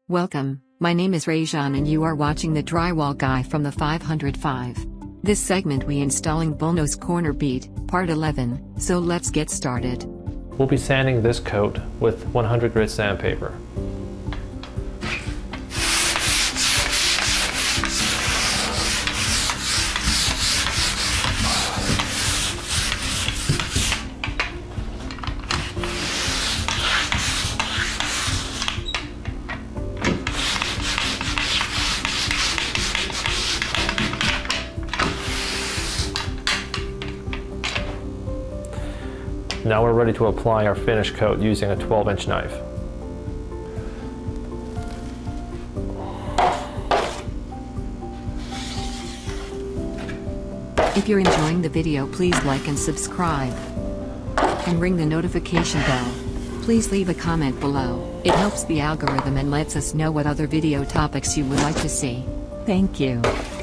Welcome, my name is Rajan and you are watching the drywall guy from the 505. This segment we installing bullnose corner bead, part 11, so let's get started. We'll be sanding this coat with 100 grit sandpaper. Now we're ready to apply our finish coat using a 12-inch knife. If you're enjoying the video, please like and subscribe. And ring the notification bell. Please leave a comment below. It helps the algorithm and lets us know what other video topics you would like to see. Thank you.